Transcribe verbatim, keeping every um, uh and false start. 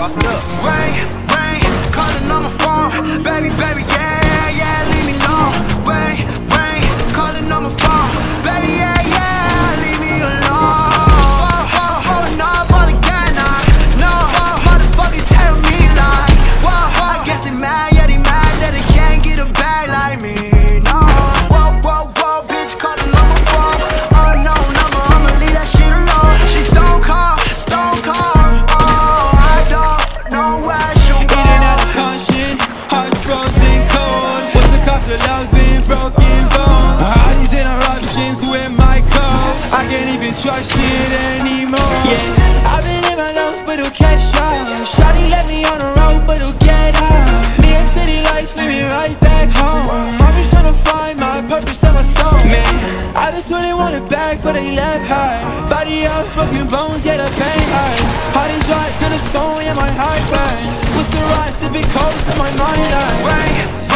Sauce it up. Rain, rain, calling on my phone. Baby, baby, yeah, yeah, leave me alone. Rain, rain, calling on my phone. Baby, yeah, yeah, leave me alone. Oh, oh, oh, no, all again, nah, no, motherfuckers tell me like, whoa, I guess they mad, yeah, they mad that they can't get a bag like me, no. Whoa, whoa, whoa, bitch, calling on my phone. Unknown number, I'ma leave that shit alone. She's stone cold, stone cold, oh, I don't know where she'll go. In and out of conscience, hearts frozen cold. What's the cost of loving broken bones? All these interruptions with my code, I can't even trust shit anymore. Yeah, I've been in my love, but it'll catch up. Shawty let me on the road, but it'll get up. New York City lights lead me right back home. I'm just trying to find my purpose and my soul. Man, I just really want it back, but they left her. Body up, broken bones, yeah, the pain hurts. Heart is right to the stone, yeah, my heart burns. What's the rise to be cold, so my mind learns. Rain,